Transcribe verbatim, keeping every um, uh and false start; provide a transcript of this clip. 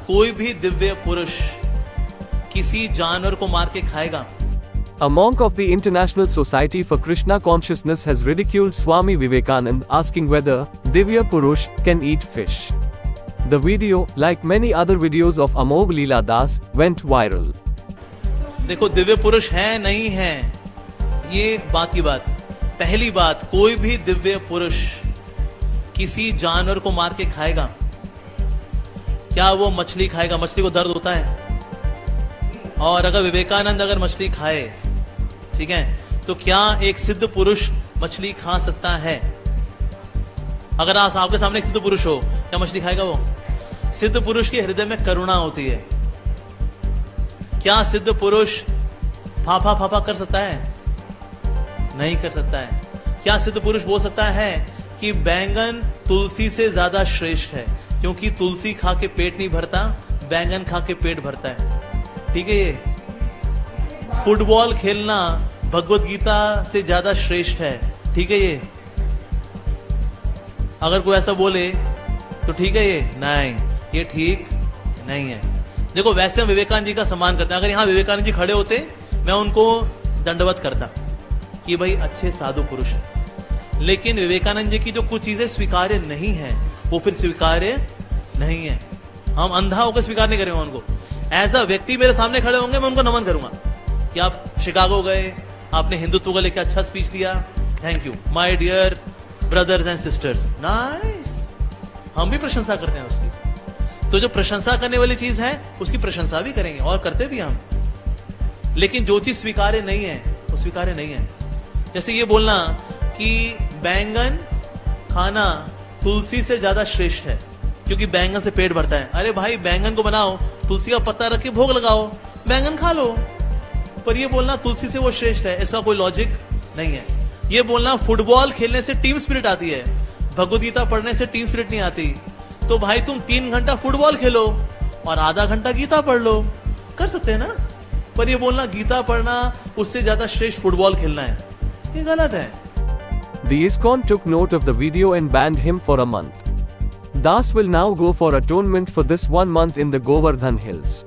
कोई भी दिव्य पुरुष किसी जानवर को मार के खाएगा? A monk of the International Society for Krishna Consciousness has ridiculed Swami Vivekanand, asking whether Divya Purush can eat fish. The video, like many other videos of Amog Leela Das, went viral. देखो, दिव्य पुरुष है नहीं है, ये बात की बात। पहली बात, कोई भी दिव्य पुरुष किसी जानवर को मार के खाएगा? क्या वो मछली खाएगा? मछली को दर्द होता है? और अगर विवेकानंद अगर मछली खाए, ठीक है, तो क्या एक सिद्ध पुरुष मछली खा सकता है? अगर आप आपके सामने एक सिद्ध पुरुष हो, क्या मछली खाएगा वो? सिद्ध पुरुष के हृदय में करुणा होती है। क्या सिद्ध पुरुष फाफा फाफा कर सकता है? नहीं कर सकता है। क्या सिद्ध पुरुष बोल सकता है कि बैंगन तुलसी से ज्यादा श्रेष्ठ है, क्योंकि तुलसी खा के पेट नहीं भरता, बैंगन खा के पेट भरता है? ठीक है। ये फुटबॉल खेलना भगवत गीता से ज्यादा श्रेष्ठ है, ठीक है। ये अगर कोई ऐसा बोले तो ठीक है, ये नहीं, ये ठीक नहीं है। देखो, वैसे हम विवेकानंद जी का सम्मान करते हैं। अगर यहां विवेकानंद जी खड़े होते, मैं उनको दंडवत करता कि भाई अच्छे साधु पुरुष है। लेकिन विवेकानंद जी की जो कुछ चीजें स्वीकार्य नहीं है, वो फिर स्वीकार्य नहीं है। हम अंधा होकर स्वीकार नहीं करेंगे उनको। एज अ व्यक्ति मेरे सामने खड़े होंगे, मैं उनको नमन करूंगा कि आप शिकागो गए, आपने हिंदुत्व को लेकर अच्छा स्पीच दिया, thank you my dear brothers and sisters, nice. हम भी प्रशंसा करते हैं उसकी। तो जो प्रशंसा करने वाली चीज है, उसकी प्रशंसा भी करेंगे और करते भी हम। लेकिन जो चीज स्वीकार्य नहीं है, वो स्वीकार्य नहीं है। जैसे ये बोलना कि बैंगन खाना तुलसी से ज्यादा श्रेष्ठ है, क्योंकि बैंगन से पेट भरता है। अरे भाई, बैंगन को बनाओ, तुलसी का पत्ता रख के भोग लगाओ, बैंगन खा लो। पर ये बोलना तुलसी से वो श्रेष्ठ है, इसका कोई लॉजिक नहीं है। ये बोलना फुटबॉल खेलने से टीम स्पिरिट आती है, भगवद गीता पढ़ने से टीम स्पिरिट नहीं आती। तो भाई, तुम तीन घंटा फुटबॉल खेलो और आधा घंटा गीता पढ़ लो, कर सकते हैं ना। पर ये बोलना गीता पढ़ना उससे ज्यादा श्रेष्ठ फुटबॉल खेलना है, ये गलत है। The ISKCON took note of the video and banned him for a month. Das will now go for atonement for this one month in the Govardhan Hills.